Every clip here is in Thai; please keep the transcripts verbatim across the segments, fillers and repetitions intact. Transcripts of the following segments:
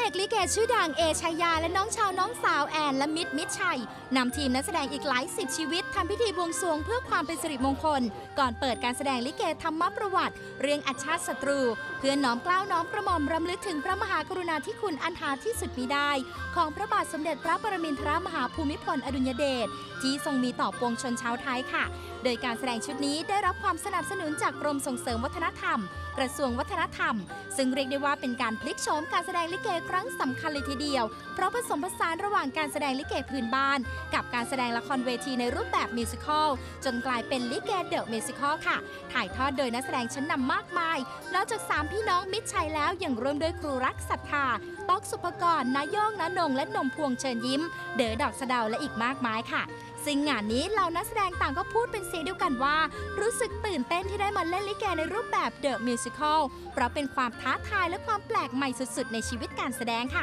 อกลิเกชื่อดังเอชายาและน้องชาวน้องสาวแอนและมิตรมิตรชัยนำทีมนักแสดงอีกหลายสิบชีวิตทำพิธีบวงสรวงเพื่อความเป็นสิริมงคลก่อนเปิดการแสดงลิเกธรรมประวัติเรื่องอัจฉริศัตรูเพื่อน้อมเกล้าน้อมกระหม่อมรำลึกถึงพระมหากรุณาธิคุณอันหาที่สุดมิได้ของพระบาทสมเด็จพระปรมินทรมหาภูมิพลอดุลยเดชที่ทรงมีต่อปวงชนชาวไทยค่ะโดยการแสดงชุดนี้ได้รับความสนับสนุนจากกรมส่งเสริมวัฒนธรรมกระทรวงวัฒนธรรมซึ่งเรียกได้ว่าเป็นการพลิกโฉมการแสดงลิเกครั้งสำคัญเลยทีเดียวเพราะผสมผสานระหว่างการแสดงลิเกพื้นบ้านกับการแสดงละครเวทีในรูปแบบมิวสิควลจนกลายเป็นลิเกเดอะมิวสิควลค่ะถ่ายทอดโดยนักแสดงชั้นนำมากมายนอกจากสามพี่น้องมิตรชัยแล้วยังร่วมด้วยครูรักศรัทธาต๊อกสุภกรนายโยงนานงและนมพวงเชิญยิ้มเด๋อดอกสะเดาและอีกมากมายค่ะซึ่งงานนี้เหล่านักแสดงต่างก็พูดเป็นเสียงเดียวกันว่ารู้สึกตื่นเต้นที่ได้มาเล่นลิเกในรูปแบบเดอะมิวสิควลเพราะเป็นความท้าทายและความแปลกใหม่สุดๆในชีวิตการแสดงค่ะ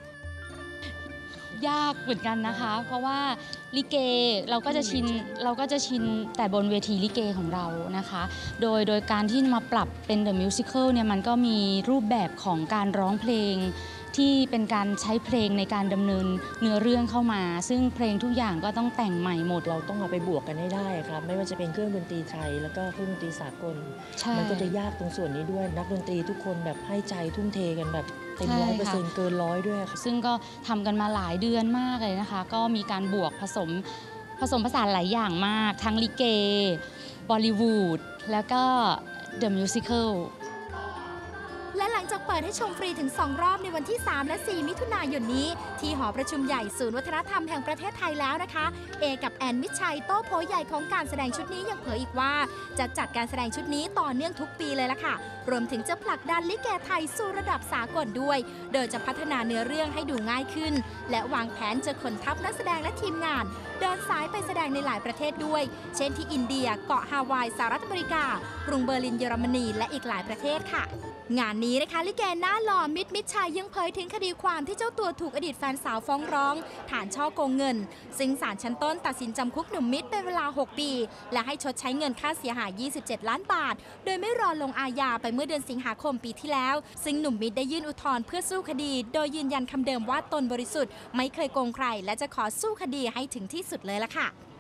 ยากเหมือนกันนะคะเพราะว่าลิเกเราก็จะชินเราก็จะชินแต่บนเวทีลิเกของเรานะคะโดยโดยการที่มาปรับเป็นเดอะมิวสิควลเนี่ยมันก็มีรูปแบบของการร้องเพลงที่เป็นการใช้เพลงในการดำเนินเนื้อเรื่องเข้ามาซึ่งเพลงทุกอย่างก็ต้องแต่งใหม่หมดเราต้องเอาไปบวกกันให้ได้ครับไม่ว่าจะเป็นเครื่องดนตรีไทยแล้วก็เครื่องดนตรีสากลมันก็จะยากตรงส่วนนี้ด้วยนักดนตรีทุกคนแบบให้ใจทุ่มเทกันแบบเต็มร้อยเปอร์เซ็นต์เกินร้อยด้วยซึ่งก็ทำกันมาหลายเดือนมากเลยนะคะก็มีการบวกผสมผสมผสานหลายอย่างมากทั้งลิเกบอลลิวูดแล้วก็เดอะมิวสิควลและหลังจากเปิดให้ชมฟรีถึงสองรอบในวันที่สามและสี่มิถุนายนนี้ที่หอประชุมใหญ่ศูนย์วัฒนธรรมแห่งประเทศไทยแล้วนะคะเอกับแอนมิตรชัยโต้โผใหญ่ของการแสดงชุดนี้ยังเผยอีกว่าจะจัดการแสดงชุดนี้ต่อเนื่องทุกปีเลยล่ะค่ะรวมถึงจะผลักดันลิเกไทยสู่ระดับสากลด้วยโดยจะพัฒนาเนื้อเรื่องให้ดูง่ายขึ้นและวางแผนจะขนทัพนักแสดงและทีมงานเดินสายไปแสดงในหลายประเทศด้วยเช่นที่อินเดียเกาะฮาวายสหรัฐอเมริกากรุงเบอร์ลินเยอรมนีและอีกหลายประเทศค่ะงานนี้นะคะลิเกหน้าหล่อมิตรมิตรชัยยังเผยถึงคดีความที่เจ้าตัวถูกอดีตแฟนสาวฟ้องร้องฐานช่อโกงเงินซึ่งศาลชั้นต้นตัดสินจำคุกหนุ่มมิตรเป็นเวลาหกปีและให้ชดใช้เงินค่าเสียหายยี่สิบเจ็ดล้านบาทโดยไม่รอลงอาญาไปเมื่อเดือนสิงหาคมปีที่แล้วซึ่งหนุ่มมิตรได้ยื่นอุทธรณ์เพื่อสู้คดีโดยยืนยันคำเดิมว่าตนบริสุทธิ์ไม่เคยโกงใครและจะขอสู้คดีให้ถึงที่สุดเลยล่ะค่ะ